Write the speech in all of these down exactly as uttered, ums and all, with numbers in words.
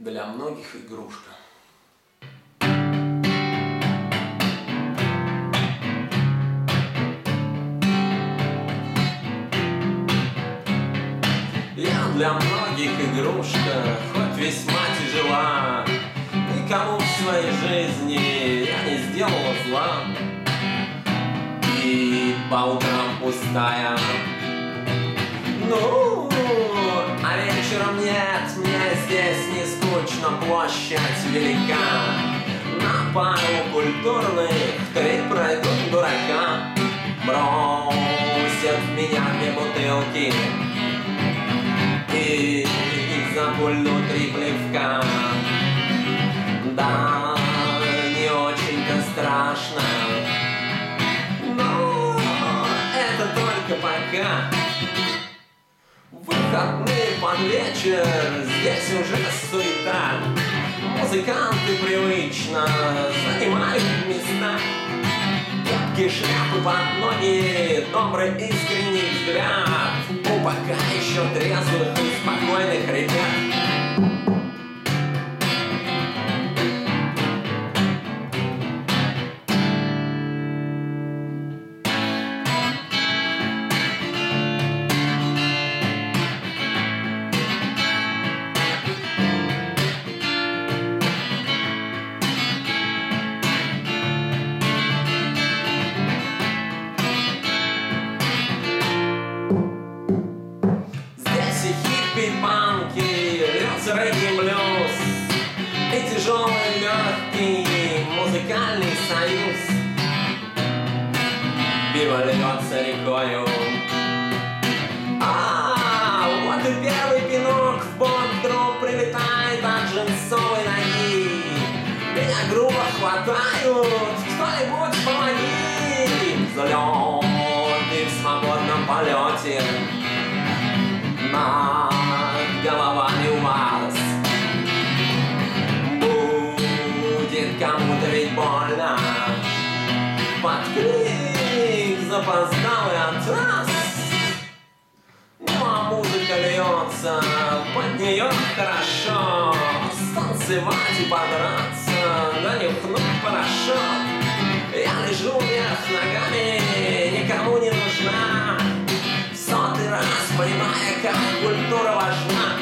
Для многих игрушка. Я для многих игрушка, хоть весьма тяжела. Никому в своей жизни я не сделала зла. И по утрам пустая. Ну, а вечером нет, мне здесь не скучно, площадь велика. На пару культурных три пройдут дурака. Бросят в меня две бутылки и запульнут три плевка. Да, не очень-то страшно, но это только пока. Выходные под вечер, здесь уже суета. Музыканты привычно занимают места. Кепки, шляпы под ноги, добрый искренний взгляд у пока еще трезвых и спокойных ребят. Панки, льется регги-блюз и тяжелый легкий музыкальный союз. Пиво льется рекою. А, вот и первый пинок в бок вдруг прилетает от джинсовой ноги. Меня грубо хватают, кто-нибудь помоги. Взлеты в свободном полете над головами у вас. Будет кому-то ведь больно под крик запоздалый от раз. Ну а музыка льется, под нее хорошо станцевать и подраться, да нюхнуть порошок. Я лежу вверх ногами, никому не нужна. Сотый раз понимая, как культура важна.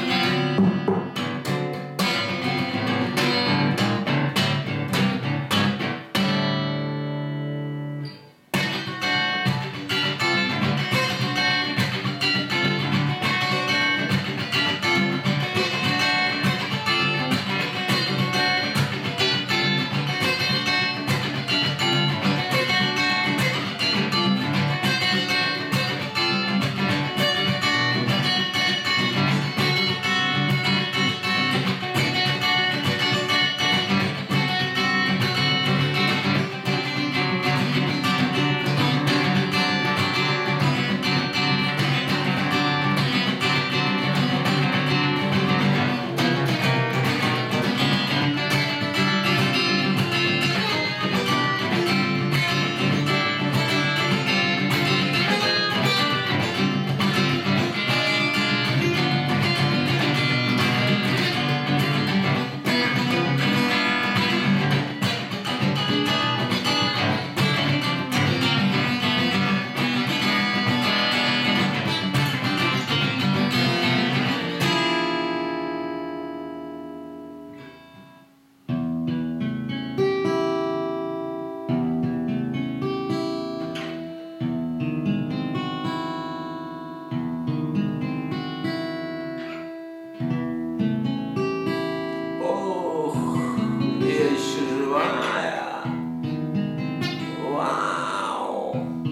Вау!